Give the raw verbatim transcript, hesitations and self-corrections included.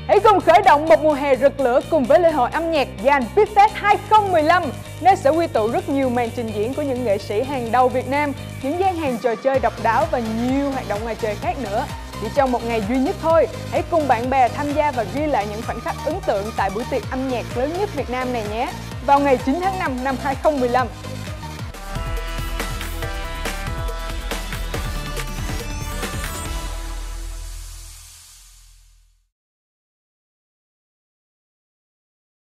Hãy cùng khởi động một mùa hè rực lửa cùng với lễ hội âm nhạc Giàn Beatfest hai không một lăm, nơi sẽ quy tụ rất nhiều màn trình diễn của những nghệ sĩ hàng đầu Việt Nam, những gian hàng trò chơi độc đáo và nhiều hoạt động ngoài trời khác nữa. Chỉ trong một ngày duy nhất thôi, hãy cùng bạn bè tham gia và ghi lại những khoảnh khắc ấn tượng tại buổi tiệc âm nhạc lớn nhất Việt Nam này nhé. Vào ngày chín tháng năm năm hai không một lăm.